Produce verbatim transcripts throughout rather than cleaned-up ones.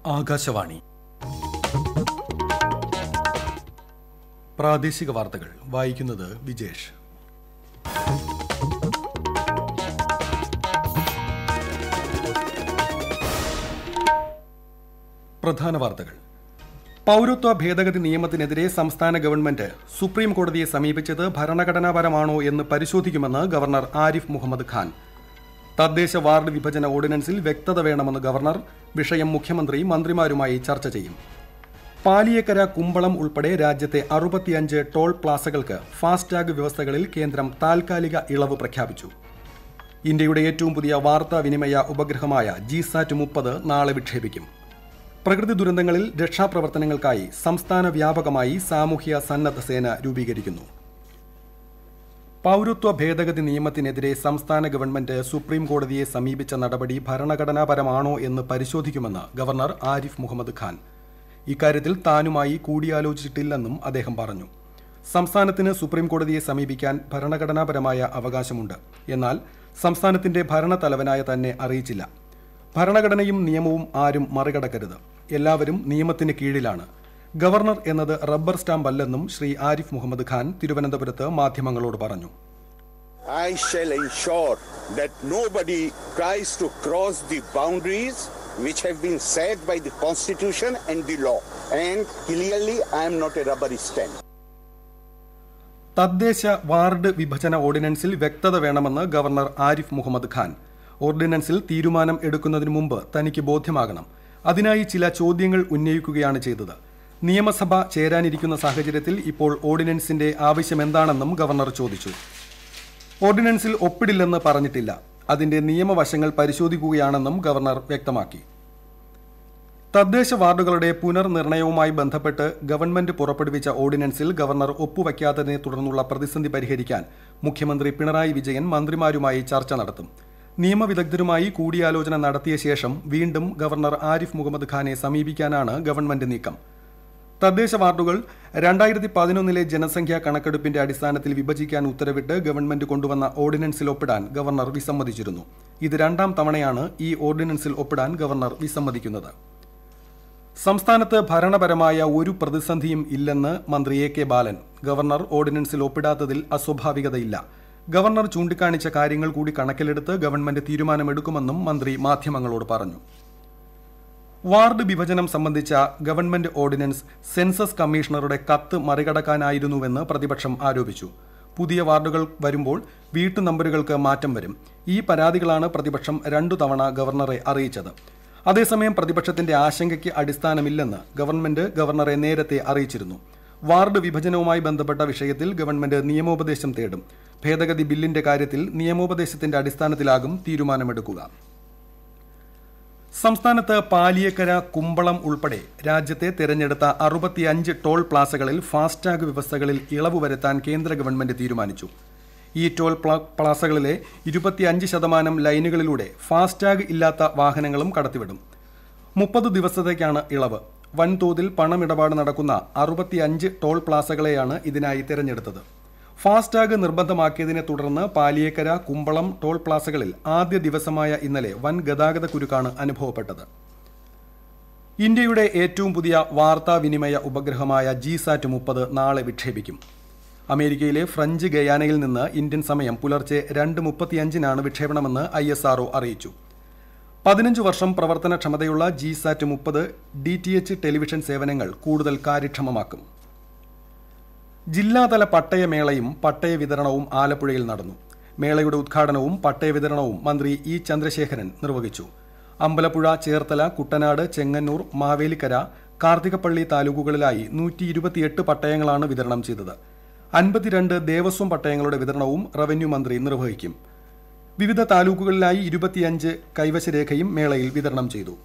ആകാശവാണി പ്രാദേശിക വാർത്തകൾ വായിക്കുന്നത് വിജേഷ്. പ്രധാന വാർത്തകൾ. പൌരത്വ ഭേദഗതി നിയമത്തിനെതിരെ സംസ്ഥാന ഗവൺമെന്റ് സുപ്രീം കോടതിയെ സമീപിച്ചത് ഭരണഘടനാപരമാണോ എന്ന് പരിശോധിക്കുമെന്ന് ഗവർണർ ആരിഫ് മുഹമ്മദ് ഖാൻ. തദ്ദേശ വാർഡ് വിഭജന ഓർഡിനൻസിൽ വ്യക്തത വേണമെന്ന് ഗവർണർ. വിഷയം മുഖ്യമന്ത്രി മന്ത്രിമാരുമായി ചർച്ച ചെയ്യും. പാലിയേക്കര, കുമ്പളം ഉൾപ്പെടെ രാജ്യത്തെ അറുപത്തിയഞ്ച് ടോൾ പ്ലാസകൾക്ക് ഫാസ്ടാഗ് വ്യവസ്ഥകളിൽ കേന്ദ്രം താൽക്കാലിക ഇളവ് പ്രഖ്യാപിച്ചു. ഇന്ത്യയുടെ ഏറ്റവും പുതിയ വാർത്താവിനിമയ ഉപഗ്രഹമായ ജിസാറ്റ് മുപ്പത് നാളെ വിക്ഷേപിക്കും. പ്രകൃതി ദുരന്തങ്ങളിൽ രക്ഷാപ്രവർത്തനങ്ങൾക്കായി സംസ്ഥാന വ്യാപകമായി സാമൂഹ്യ സന്നദ്ധ സേന രൂപീകരിക്കുന്നു. പൌരത്വ ഭേദഗതി നിയമത്തിനെതിരെ സംസ്ഥാന ഗവൺമെന്റ് സുപ്രീം കോടതിയെ സമീപിച്ച നടപടി ഭരണഘടനാപരമാണോ എന്ന് പരിശോധിക്കുമെന്ന് ഗവർണർ ആരിഫ് മുഹമ്മദ് ഖാൻ. ഇക്കാര്യത്തിൽ താനുമായി കൂടിയാലോചിച്ചിട്ടില്ലെന്നും അദ്ദേഹം പറഞ്ഞു. സംസ്ഥാനത്തിന് സുപ്രീം കോടതിയെ സമീപിക്കാൻ ഭരണഘടനാപരമായ അവകാശമുണ്ട്. എന്നാൽ സംസ്ഥാനത്തിന്റെ ഭരണത്തലവനായ തന്നെ അറിയിച്ചില്ല. ഭരണഘടനയും നിയമവും ആരും മറികടക്കരുത്. എല്ലാവരും നിയമത്തിന് കീഴിലാണ്. ഗവർണർ എന്നത് റബ്ബർ സ്റ്റാമ്പ് അല്ലെന്നും ശ്രീ ആരിഫ് മുഹമ്മദ് ഖാൻ തിരുവനന്തപുരത്ത് മാധ്യമങ്ങളോട് പറഞ്ഞു. I shall ensure that nobody tries to cross the boundaries which have been set by the Constitution and the law. And clearly I am not a rubber stamp. തദ്ദേശ ward വിഭജന ഓർഡിനൻസിൽ വ്യക്തത വേണമെന്ന് governor Arif Muhammad Khan. ഓർഡിനൻസിൽ തീരുമാനം എടുക്കുന്നതിന് മുമ്പ് തനിക്ക് ബോധ്യമാകണം. അതിനായി ചില ചോദ്യങ്ങൾ ഉന്നയിക്കുകയാണ് ചെയ്തത്. നിയമസഭ ചേരാനിരിക്കുന്ന സാഹചര്യത്തിൽ ഇപ്പോൾ ഓർഡിനൻസിന്റെ ആവശ്യമെന്താണെന്നും ഗവർണർ ചോദിച്ചു. ഓർഡിനൻസിൽ ഒപ്പിടില്ലെന്ന് പറഞ്ഞിട്ടില്ല. അതിന്റെ നിയമവശങ്ങൾ പരിശോധിക്കുകയാണെന്നും ഗവർണർ വ്യക്തമാക്കി. തദ്ദേശ വാർഡുകളുടെ പുനർനിർണയവുമായി ബന്ധപ്പെട്ട് ഗവൺമെന്റ് പുറപ്പെടുവിച്ച ഓർഡിനൻസിൽ ഗവർണർ ഒപ്പുവയ്ക്കാത്തതിനെ തുടർന്നുള്ള പ്രതിസന്ധി പരിഹരിക്കാൻ മുഖ്യമന്ത്രി പിണറായി വിജയൻ മന്ത്രിമാരുമായി ചർച്ച നടത്തും. നിയമവിദഗ്ധരുമായി കൂടിയാലോചന നടത്തിയ ശേഷം വീണ്ടും ഗവർണർ ആരിഫ് മുഹമ്മദ് ഖാനെ സമീപിക്കാനാണ് ഗവൺമെന്റ് നീക്കം. തദ്ദേശ വാർഡുകൾ രണ്ടായിരത്തി പതിനൊന്നിലെ ജനസംഖ്യാ കണക്കെടുപ്പിന്റെ അടിസ്ഥാനത്തിൽ വിഭജിക്കാൻ ഉത്തരവിട്ട് ഗവൺമെന്റ് കൊണ്ടുവന്ന ഓർഡിനൻസിൽ ഒപ്പിടാൻ ഗവർണർ വിസമ്മതിച്ചിരുന്നു. ഇത് രണ്ടാം തവണയാണ് ഈ ഓർഡിനൻസിൽ ഒപ്പിടാൻ ഗവർണർ വിസമ്മതിക്കുന്നത്. സംസ്ഥാനത്ത് ഭരണപരമായ ഒരു പ്രതിസന്ധിയും ഇല്ലെന്ന് മന്ത്രി എ കെ ബാലൻ. ഗവർണർ ഓർഡിനൻസിൽ ഒപ്പിടാത്തതിൽ അസ്വാഭാവികതയില്ല. ഗവർണർ ചൂണ്ടിക്കാണിച്ച കാര്യങ്ങൾ കൂടി കണക്കിലെടുത്ത് ഗവൺമെന്റ് തീരുമാനമെടുക്കുമെന്നും മന്ത്രി മാധ്യമങ്ങളോട് പറഞ്ഞു. വാർഡ് വിഭജനം സംബന്ധിച്ച ഗവൺമെന്റ് ഓർഡിനൻസ് സെൻസസ് കമ്മീഷണറുടെ കത്ത് മറികടക്കാനായിരുന്നുവെന്ന് പ്രതിപക്ഷം ആരോപിച്ചു. പുതിയ വാർഡുകൾ വരുമ്പോൾ വീട്ടു നമ്പറുകൾക്ക് മാറ്റം വരും. ഈ പരാതികളാണ് പ്രതിപക്ഷം രണ്ടു തവണ ഗവർണറെ അറിയിച്ചത്. അതേസമയം പ്രതിപക്ഷത്തിന്റെ ആശങ്കയ്ക്ക് അടിസ്ഥാനമില്ലെന്ന് ഗവൺമെന്റ് ഗവർണറെ നേരത്തെ അറിയിച്ചിരുന്നു. വാർഡ് വിഭജനവുമായി ബന്ധപ്പെട്ട വിഷയത്തിൽ ഗവൺമെന്റ് നിയമോപദേശം തേടും. ഭേദഗതി ബില്ലിന്റെ കാര്യത്തിൽ നിയമോപദേശത്തിന്റെ അടിസ്ഥാനത്തിലാകും തീരുമാനമെടുക്കുക. സംസ്ഥാനത്ത് പാലിയേക്കര, കുമ്പളം ഉൾപ്പെടെ രാജ്യത്തെ തെരഞ്ഞെടുത്ത അറുപത്തിയഞ്ച് ടോൾ പ്ലാസകളിൽ ഫാസ്ടാഗ് വ്യവസ്ഥകളിൽ ഇളവ് വരുത്താൻ കേന്ദ്ര ഗവൺമെന്റ് തീരുമാനിച്ചു. ഈ ടോൾ പ്ലാസകളിലെ ഇരുപത്തിയഞ്ച് ശതമാനം ലൈനുകളിലൂടെ ഫാസ്ടാഗ് ഇല്ലാത്ത വാഹനങ്ങളും കടത്തിവിടും. മുപ്പത് ദിവസത്തേക്കാണ് ഇളവ്. വൻതോതിൽ പണമിടപാട് നടക്കുന്ന അറുപത്തിയഞ്ച് ടോൾ പ്ലാസകളെയാണ് ഇതിനായി തിരഞ്ഞെടുത്തത്. ഫാസ്ടാഗ് നിർബന്ധമാക്കിയതിനെ തുടർന്ന് പാലിയേക്കര, കുമ്പളം ടോൾ പ്ലാസകളിൽ ആദ്യ ദിവസമായ ഇന്നലെ വൻ ഗതാഗത കുരുക്കാണ് അനുഭവപ്പെട്ടത്. ഇന്ത്യയുടെ ഏറ്റവും പുതിയ വാർത്താവിനിമയ ഉപഗ്രഹമായ ജിസാറ്റ് മുപ്പത് നാളെ വിക്ഷേപിക്കും. അമേരിക്കയിലെ ഫ്രഞ്ച് ഗയാനയിൽ നിന്ന് ഇന്ത്യൻ സമയം പുലർച്ചെ രണ്ട് മുപ്പത്തിയഞ്ചിനാണ് വിക്ഷേപണമെന്ന് ഐ എസ് ആർ ഒ അറിയിച്ചു. പതിനഞ്ച് വർഷം പ്രവർത്തനക്ഷമതയുള്ള ജിസാറ്റ് മുപ്പത് ഡി ടി എച്ച് ടെലിവിഷൻ സേവനങ്ങൾ കൂടുതൽ കാര്യക്ഷമമാക്കും. ജില്ലാതല പട്ടയമേളയും പട്ടയ വിതരണവും ആലപ്പുഴയിൽ നടന്നു. മേളയുടെ ഉദ്ഘാടനവും പട്ടയ വിതരണവും മന്ത്രി ഇ ചന്ദ്രശേഖരൻ നിർവഹിച്ചു. അമ്പലപ്പുഴ, ചേർത്തല, കുട്ടനാട്, ചെങ്ങന്നൂർ, മാവേലിക്കര, കാർത്തികപ്പള്ളി താലൂക്കുകളിലായി നൂറ്റി ഇരുപത്തിയെട്ട് പട്ടയങ്ങളാണ് വിതരണം ചെയ്തത്. അൻപത്തിരണ്ട് ദേവസ്വം പട്ടയങ്ങളുടെ വിതരണവും റവന്യൂ മന്ത്രി നിർവഹിക്കും. വിവിധ താലൂക്കുകളിലായി ഇരുപത്തിയഞ്ച് കൈവശരേഖയും മേളയിൽ വിതരണം ചെയ്തു.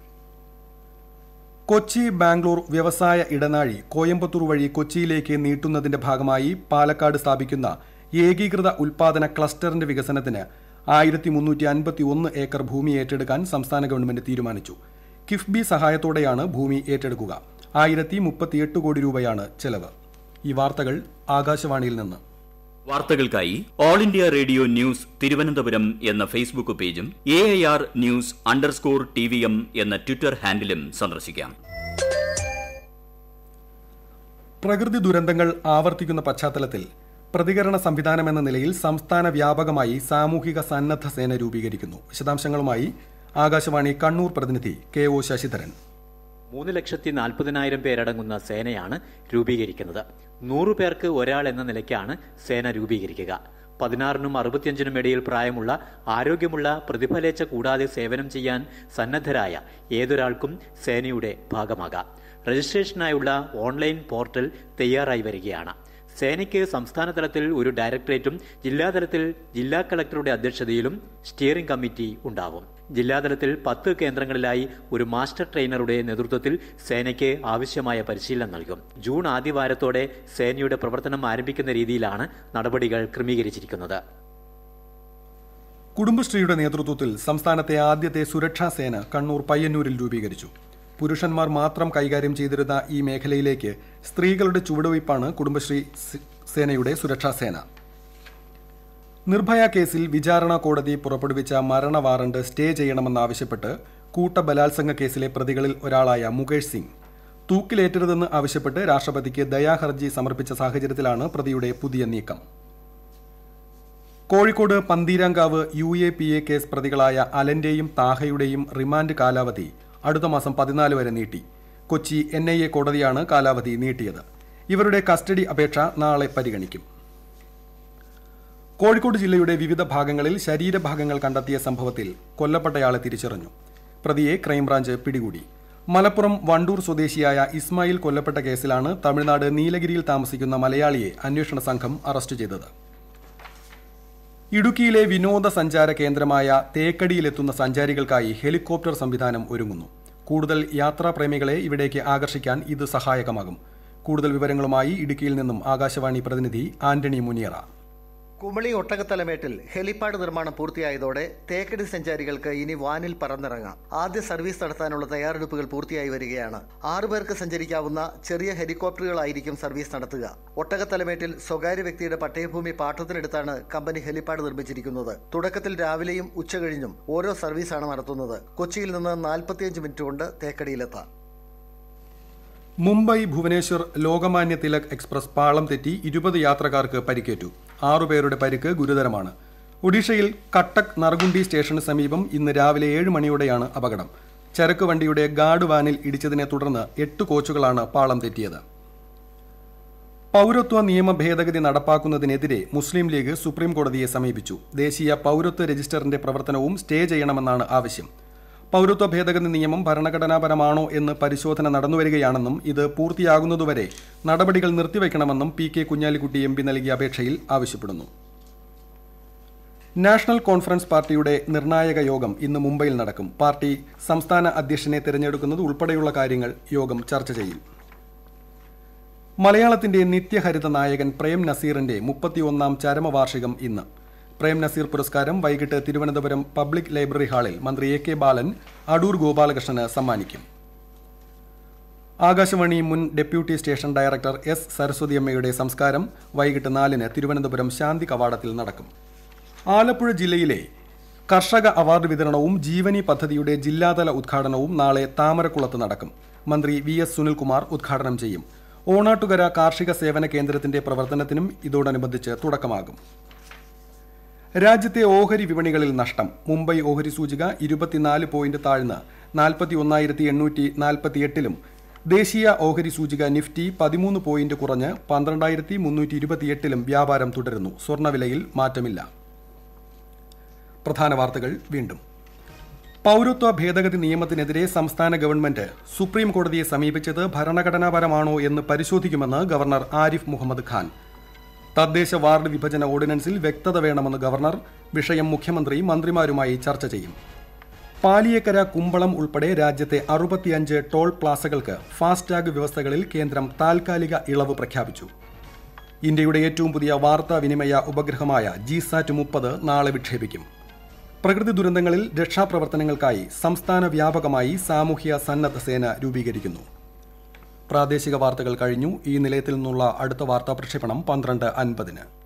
കൊച്ചി ബാംഗ്ലൂർ വ്യവസായ ഇടനാഴി കോയമ്പത്തൂർ വഴി കൊച്ചിയിലേക്ക് നീട്ടുന്നതിന്റെ ഭാഗമായി പാലക്കാട് സ്ഥാപിക്കുന്ന ഏകീകൃത ഉൽപാദന ക്ലസ്റ്ററിന്റെ വികസനത്തിന് ആയിരത്തി മുന്നൂറ്റി അൻപത്തി ഒന്ന് ഏക്കർ ഭൂമി ഏറ്റെടുക്കാൻ സംസ്ഥാന ഗവൺമെന്റ് തീരുമാനിച്ചു. കിഫ്ബി സഹായത്തോടെയാണ് ഭൂമി ഏറ്റെടുക്കുക. ആയിരത്തി മുപ്പത്തിയെട്ട് കോടി രൂപയാണ് ചെലവ്. ഈ വാർത്തകൾ ആകാശവാണിയിൽ നിന്ന്. വാർത്തകൾക്കായി all India radio news Thiruvananthapuram എന്ന ഫേസ്ബുക്ക് പേജും A I R news underscore T V M എന്ന ട്വിറ്റർ ഹാൻഡിലും സന്ദർശിക്കാം. പ്രകൃതി ദുരന്തങ്ങൾ ആവർത്തിക്കുന്ന പശ്ചാത്തലത്തിൽ പ്രതികരണ സംവിധാനമെന്ന നിലയിൽ സംസ്ഥാന വ്യാപകമായി സാമൂഹിക സന്നദ്ധ സേന രൂപീകരിക്കുന്നു. വിശദാംശങ്ങളുമായി ആകാശവാണി കണ്ണൂർ പ്രതിനിധി കെ ഒ ശശിധരൻ. മൂന്ന് ലക്ഷത്തി നാൽപ്പതിനായിരം പേരടങ്ങുന്ന സേനയാണ് രൂപീകരിക്കുന്നത്. നൂറു പേർക്ക് ഒരാൾ എന്ന നിലയ്ക്കാണ് സേന രൂപീകരിക്കുക. പതിനാറിനും അറുപത്തിയഞ്ചിനും ഇടയിൽ പ്രായമുള്ള ആരോഗ്യമുള്ള പ്രതിഫലേച്ഛ കൂടാതെ സേവനം ചെയ്യാൻ സന്നദ്ധരായ ഏതൊരാൾക്കും സേനയുടെ ഭാഗമാകാം. രജിസ്ട്രേഷനായുള്ള ഓൺലൈൻ പോർട്ടൽ തയ്യാറായി വരികയാണ്. സേനയ്ക്ക് സംസ്ഥാന തലത്തിൽ ഒരു ഡയറക്ടറേറ്റും ജില്ലാതലത്തിൽ ജില്ലാ കളക്ടറുടെ അധ്യക്ഷതയിലും സ്റ്റിയറിംഗ് കമ്മിറ്റി ഉണ്ടാവും. ജില്ലാതലത്തിൽ പത്ത് കേന്ദ്രങ്ങളിലായി ഒരു മാസ്റ്റർ ട്രെയിനറുടെ നേതൃത്വത്തിൽ സേനയ്ക്ക് ആവശ്യമായ പരിശീലനം നൽകും. ജൂൺ ആദ്യവാരത്തോടെ സേനയുടെ പ്രവർത്തനം ആരംഭിക്കുന്ന രീതിയിലാണ് നടപടികൾ ക്രമീകരിച്ചിരിക്കുന്നത്. കുടുംബശ്രീയുടെ നേതൃത്വത്തിൽ സംസ്ഥാനത്തെ ആദ്യത്തെ സുരക്ഷാ സേന കണ്ണൂർ പയ്യന്നൂരിൽ രൂപീകരിച്ചു. പുരുഷന്മാർ മാത്രം കൈകാര്യം ചെയ്തിരുന്ന ഈ മേഖലയിലേക്ക് സ്ത്രീകളുടെ ചുവടുവയ്പ്പാണ് കുടുംബശ്രീ സേനയുടെ സുരക്ഷാ സേന. നിർഭയ കേസിൽ വിചാരണ കോടതി പുറപ്പെടുവിച്ച മരണ വാറണ്ട് സ്റ്റേ ചെയ്യണമെന്നാവശ്യപ്പെട്ട് കൂട്ട ബലാത്സംഗ കേസിലെ പ്രതികളിൽ ഒരാളായ മുകേഷ് സിംഗ് തൂക്കിലേറ്റരുതെന്ന് ആവശ്യപ്പെട്ട് രാഷ്ട്രപതിക്ക് ദയാഹർജി സമർപ്പിച്ച സാഹചര്യത്തിലാണ് പ്രതിയുടെ പുതിയ നീക്കം. Kozhikode Pantheerankavu U A P A case പ്രതികളായ അലന്റെയും താഹയുടെയും റിമാൻഡ് കാലാവധി അടുത്ത മാസം പതിനാല് വരെ നീട്ടി. കൊച്ചി എൻ ഐ എ കോടതിയാണ് കാലാവധി നീട്ടിയത്. ഇവരുടെ കസ്റ്റഡി അപേക്ഷ നാളെ പരിഗണിക്കും. കോഴിക്കോട് ജില്ലയുടെ വിവിധ ഭാഗങ്ങളിൽ ശരീരഭാഗങ്ങൾ കണ്ടെത്തിയ സംഭവത്തിൽ കൊല്ലപ്പെട്ടയാളെ തിരിച്ചറിഞ്ഞു. പ്രതിയെ ക്രൈംബ്രാഞ്ച് പിടികൂടി. മലപ്പുറം വണ്ടൂർ സ്വദേശിയായ ഇസ്മായിൽ കൊല്ലപ്പെട്ട കേസിലാണ് തമിഴ്നാട് നീലഗിരിയിൽ താമസിക്കുന്ന മലയാളിയെ അന്വേഷണ സംഘം അറസ്റ്റ് ചെയ്തത്. ഇടുക്കിയിലെ വിനോദസഞ്ചാര കേന്ദ്രമായ തേക്കടിയിലെത്തുന്ന സഞ്ചാരികൾക്കായി ഹെലികോപ്റ്റർ സംവിധാനം ഒരുങ്ങുന്നു. കൂടുതൽ യാത്രാപ്രേമികളെ ഇവിടേക്ക് ആകർഷിക്കാൻ ഇത് സഹായകമാകും. കൂടുതൽ വിവരങ്ങളുമായി ഇടുക്കിയിൽ നിന്നും ആകാശവാണി പ്രതിനിധി ആന്റണി മുനിയറ. കുമളി ഒട്ടകത്തലമേട്ടിൽ ഹെലിപാഡ് നിർമ്മാണം പൂർത്തിയായതോടെ തേക്കടി സഞ്ചാരികൾക്ക് ഇനി വാനിൽ പറന്നിറങ്ങാം. ആദ്യ സർവീസ് നടത്താനുള്ള തയ്യാറെടുപ്പുകൾ പൂർത്തിയായി വരികയാണ്. ആറു പേർക്ക് സഞ്ചരിക്കാവുന്ന ചെറിയ ഹെലികോപ്റ്ററുകളായിരിക്കും സർവീസ് നടത്തുക. ഒട്ടകത്തലമേട്ടിൽ സ്വകാര്യ വ്യക്തിയുടെ പട്ടയഭൂമി പാട്ടത്തിനെടുത്താണ് കമ്പനി ഹെലിപാഡ് നിർമ്മിച്ചിരിക്കുന്നത്. തുടക്കത്തിൽ രാവിലെയും ഉച്ചകഴിഞ്ഞും ഓരോ സർവീസാണ് നടത്തുന്നത്. കൊച്ചിയിൽ നിന്ന് നാൽപ്പത്തിയഞ്ച് മിനിറ്റ് കൊണ്ട് തേക്കടിയിലെത്താം. മുംബൈ ഭുവനേശ്വർ ലോകമാന്യ തിലക് എക്സ്പ്രസ് പാളം തെറ്റി ഇരുപത് യാത്രക്കാർക്ക് പരിക്കേറ്റു. ആറുപേരുടെ പരിക്ക് ഗുരുതരമാണ്. ഒഡീഷയിൽ കട്ടക് നർഗുണ്ടി സ്റ്റേഷന് സമീപം ഇന്ന് രാവിലെ ഏഴ് മണിയോടെയാണ് അപകടം. ചരക്ക് വണ്ടിയുടെ ഗാർഡ് വാനിൽ ഇടിച്ചതിനെ തുടർന്ന് എട്ട് കോച്ചുകളാണ് പാളം തെറ്റിയത്. പൌരത്വ നിയമ ഭേദഗതി നടപ്പാക്കുന്നതിനെതിരെ മുസ്ലിം ലീഗ് സുപ്രീം കോടതിയെ സമീപിച്ചു. ദേശീയ പൌരത്വ രജിസ്റ്ററിന്റെ പ്രവർത്തനവും സ്റ്റേ ചെയ്യണമെന്നാണ് ആവശ്യം. പൌരത്വ ഭേദഗതി നിയമം ഭരണഘടനാപരമാണോ എന്ന് പരിശോധന നടന്നുവരികയാണെന്നും ഇത് പൂർത്തിയാകുന്നതുവരെ നടപടികൾ നിർത്തിവെക്കണമെന്നും P K Kunhalikutty M P നൽകിയ അപേക്ഷയിൽ ആവശ്യപ്പെടുന്നു. നാഷണൽ കോൺഫറൻസ് പാർട്ടിയുടെ നിർണായക യോഗം ഇന്ന് മുംബൈയിൽ നടക്കും. പാർട്ടി സംസ്ഥാന അധ്യക്ഷനെ തിരഞ്ഞെടുക്കുന്നത് ഉൾപ്പെടെയുള്ള കാര്യങ്ങൾ യോഗം ചർച്ച ചെയ്യും. മലയാളത്തിന്റെ നിത്യഹരിത നായകൻ പ്രേം നസീറിന്റെ മുപ്പത്തിയൊന്നാം ചരമവാർഷികം ഇന്ന്. പ്രേം നസീർ പുരസ്കാരം വൈകിട്ട് തിരുവനന്തപുരം പബ്ലിക് ലൈബ്രറി ഹാളിൽ മന്ത്രി എ കെ ബാലൻ അടൂർ ഗോപാലകൃഷ്ണന് സമ്മാനിക്കും. ആകാശവാണി മുൻ ഡെപ്യൂട്ടി സ്റ്റേഷൻ ഡയറക്ടർ എസ് സരസ്വതിയമ്മയുടെ സംസ്കാരം വൈകിട്ട് നാലിന് തിരുവനന്തപുരം ശാന്തി കവാടത്തിൽ നടക്കും. ആലപ്പുഴ ജില്ലയിലെ കർഷക അവാർഡ് വിതരണവും ജീവനി പദ്ധതിയുടെ ജില്ലാതല ഉദ്ഘാടനവും നാളെ താമരക്കുളത്ത് നടക്കും. മന്ത്രി വി എസ് സുനിൽകുമാർ ഉദ്ഘാടനം ചെയ്യും. ഓണാട്ടുകര കാർഷിക സേവന കേന്ദ്രത്തിന്റെ പ്രവർത്തനത്തിനും ഇതോടനുബന്ധിച്ച് തുടക്കമാകും. രാജ്യത്തെ ഓഹരി വിപണികളിൽ നഷ്ടം. മുംബൈ ഓഹരി സൂചിക ഇരുപത്തിനാല് പോയിന്റ് താഴ്ന്ന് നാൽപ്പത്തി ഒന്നായിരത്തി എണ്ണൂറ്റി നാൽപ്പത്തിയെട്ടിലും ദേശീയ ഓഹരി സൂചിക നിഫ്റ്റി പതിമൂന്ന് പോയിന്റ് കുറഞ്ഞ് പന്ത്രണ്ടായിരത്തി മുന്നൂറ്റി ഇരുപത്തിയെട്ടിലും വ്യാപാരം തുടരുന്നു. സ്വർണ്ണവിലയിൽ മാറ്റമില്ല. പ്രധാന വാർത്തകൾ വീണ്ടും. പൌരത്വ ഭേദഗതി നിയമത്തിനെതിരെ സംസ്ഥാന ഗവൺമെന്റ് സുപ്രീം കോടതിയെ സമീപിച്ചത് ഭരണഘടനാപരമാണോ എന്ന് പരിശോധിക്കുമെന്ന് ഗവർണർ ആരിഫ് മുഹമ്മദ് ഖാൻ. തദ്ദേശ വാർഡ് വിഭജന ഓർഡിനൻസിൽ വ്യക്തത വേണമെന്ന് ഗവർണർ. വിഷയം മുഖ്യമന്ത്രി മന്ത്രിമാരുമായി ചർച്ച ചെയ്യും. പാലിയേക്കര, കുമ്പളം ഉൾപ്പെടെ രാജ്യത്തെ അറുപത്തിയഞ്ച് ടോൾ പ്ലാസകൾക്ക് ഫാസ്ടാഗ് വ്യവസ്ഥകളിൽ കേന്ദ്രം താൽക്കാലിക ഇളവ് പ്രഖ്യാപിച്ചു. ഇന്ത്യയുടെ ഏറ്റവും പുതിയ വാർത്താവിനിമയ ഉപഗ്രഹമായ ജിസാറ്റ് മുപ്പത് നാളെ വിക്ഷേപിക്കും. പ്രകൃതി ദുരന്തങ്ങളിൽ രക്ഷാപ്രവർത്തനങ്ങൾക്കായി സംസ്ഥാന വ്യാപകമായി സാമൂഹ്യ സന്നദ്ധ സേന രൂപീകരിക്കുന്നു. പ്രാദേശിക വാർത്തകൾ കഴിഞ്ഞു. ഈ നിലയത്തിൽ നിന്നുള്ള അടുത്ത വാർത്താ പ്രക്ഷേപണം പന്ത്രണ്ട് അൻപതിന്.